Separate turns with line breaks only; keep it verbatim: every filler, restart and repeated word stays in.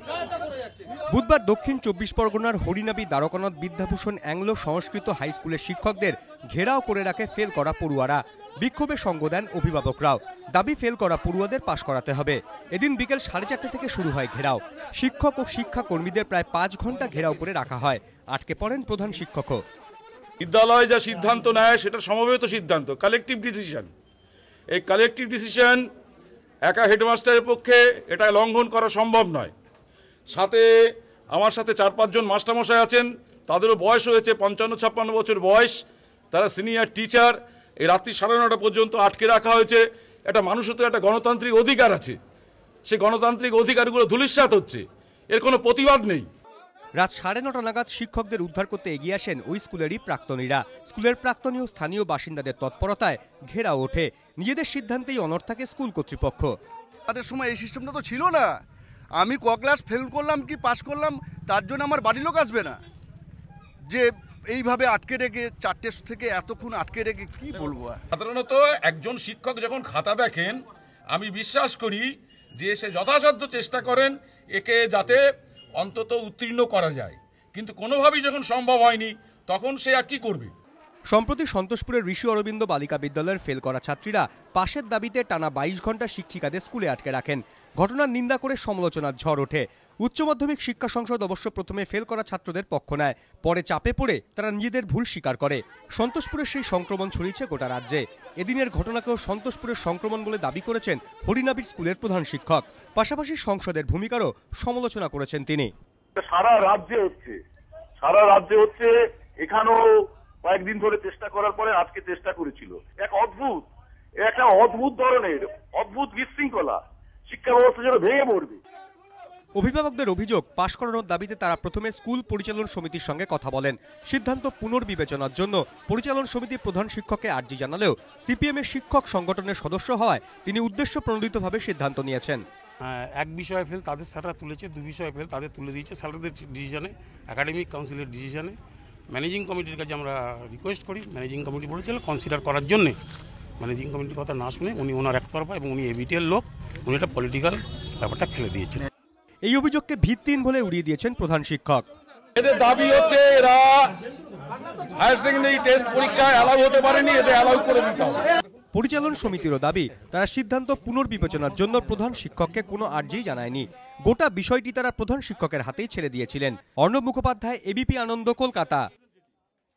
বুধবার দক্ষিণ চব্বিশ পরগনার হরিনাবি দ্বারকানাথ বিদ্যাভূষণ অ্যাংলো সংস্কৃত হাই স্কুলের শিক্ষকদের ঘেরাও করে রাখে ফেল করা পড়ুয়ারা। বিক্ষোভে সঙ্গ দেন অভিভাবকরাও। দাবি ফেল করা পড়ুয়াদের পাশ করাতে হবে। এদিন বিকেল সাড়ে চারটে থেকে শুরু হয় ঘেরাও। শিক্ষক ও শিক্ষা কর্মীদের প্রায় পাঁচ ঘন্টা ঘেরাও করে রাখা হয়। আটকে পড়েন প্রধান শিক্ষকও।
বিদ্যালয় যা সিদ্ধান্ত নেয় সেটা সমবেত সিদ্ধান্ত, কালেকটিভ ডিসিশন। এই কালেকটিভ ডিসিশন একা হেডমাস্টারের পক্ষে এটা লঙ্ঘন করা সম্ভব নয়। সাথে আমার সাথে চার পাঁচজন মাস্টারমশাই আছেন, তাদেরও বয়স হয়েছে পঞ্চান্ন ছাপ্পান্ন বছর বয়স, তারা সিনিয়র টিচার। এই রাত্রি সাড়ে নটা পর্যন্ত আটকে রাখা হয়েছে। একটা মানুষের তো একটা গণতান্ত্রিক অধিকার আছে, সেই গণতান্ত্রিক অধিকারগুলো ধূলিসাৎ হচ্ছে, এর কোনো প্রতিবাদ নেই।
রাত সাড়ে নটা নাগাদ শিক্ষকদের উদ্ধার করতে এগিয়ে আসেন ওই স্কুলেরই প্রাক্তনীরা। স্কুলের প্রাক্তনী ও স্থানীয় বাসিন্দাদের তৎপরতায় ঘেরাও ওঠে। নিজেদের সিদ্ধান্তেই অনড় থাকে স্কুল কর্তৃপক্ষ।
তাদের সময় এই সিস্টেমটা তো ছিল না। আমি ক ক্লাস ফেল করলাম কি পাস করলাম তার জন্য আমার বাড়ির লোক আসবে না, যে এইভাবে আটকে রেখে চারটে থেকে এতক্ষণ আটকে রেখে কি বলবো।
সাধারণত একজন শিক্ষক যখন খাতা দেখেন, আমি বিশ্বাস করি যে সে যথাসাধ্য চেষ্টা করেন একে যাতে অন্তত উত্তীর্ণ করা যায়, কিন্তু কোনোভাবেই যখন সম্ভব হয়নি তখন সে আর কি করবে।
সম্প্রতি সন্তোষপুরের ঋষি অরবিন্দ বালিকা বিদ্যালয়ের ফেল করা ছাত্রীরা পাশের দাবিতে টানা বাইশ ঘন্টা শিক্ষিকাদের স্কুলে আটকে রাখেন। ঘটনার নিন্দা করে সমালোচনার ঝড় ওঠে। উচ্চ মাধ্যমিক শিক্ষা সংসদ অবশ্য প্রথমে ফেল করা ছাত্রদের পক্ষ নেয়, পরে চাপে পড়ে তারা নিজেদের ভুল স্বীকার করে। সন্তোষপুরের সেই সংক্রমণ ছড়িয়েছে গোটা রাজ্যে। এদিনের ঘটনাকেও সন্তোষপুরের সংক্রমণ বলে দাবি করেছেন হরিনাবির স্কুলের প্রধান শিক্ষক। পাশাপাশি সংসদের ভূমিকারও সমালোচনা করেছেন তিনি।
সারা রাজ্যে হচ্ছে, সারা রাজ্যে হচ্ছে, এখানেও কয়েকদিন ধরে চেষ্টা করার পরে আজকে চেষ্টা করেছিল। এক অদ্ভুত, একটা অদ্ভুত ধরনের অদ্ভুত বিশৃঙ্খলা, শিক্ষা ব্যবস্থা যেন ভেঙে পড়বে।
অভিভাবকদের অভিযোগ, পাশ করানোর দাবিতে তারা প্রথমে স্কুল পরিচালন সমিতির সঙ্গে কথা বলেন। সিদ্ধান্ত পুনর্বিবেচনার জন্য পরিচালন সমিতির প্রধান শিক্ষককে আর্জি জানালেও সিপিএম এর শিক্ষক সংগঠনের সদস্য হওয়ায় তিনি উদ্দেশ্য প্রণোদিতভাবে সিদ্ধান্ত নিয়েছেন।
এক বিষয়ে ফেল তাদের স্যাররা তুলেছে, দু বিষয়ে ফেল তাদের তুলে দিয়েছে স্যারদের ডিসিশনে, একাডেমিক কাউন্সিলের ডিসিশনে। ম্যানেজিং কমিটির কাছে আমরা রিকোয়েস্ট করি, ম্যানেজিং কমিটি বলেছিল কনসিডার করার জন্যে। ম্যানেজিং কমিটির কথা না শুনে উনি ওনার একতরফা, এবং উনি এবিটিএর লোক, উনি একটা পলিটিক্যাল ব্যাপারটা ফেলে দিয়েছেন।
এই অভিযোগকে ভিত্তিহীন বলে উড়িয়ে দিয়েছেন প্রধান শিক্ষক।
এদের দাবি হচ্ছে এরা হায়ার সেকেন্ডারি টেস্ট পরীক্ষায় অ্যালাউ হতে পারেনি, এদের অ্যালাউ করে দিতে হবে।
পরিচালন সমিতিরও দাবি, তারা সিদ্ধান্ত পুনর্বিবেচনার জন্য প্রধান শিক্ষককে কোনো আর্জি জানায়নি। গোটা বিষয়টি তারা প্রধান শিক্ষকের হাতেই ছেড়ে দিয়েছিলেন। অর্ণব মুখোপাধ্যায়, এবিপি আনন্দ, কলকাতা।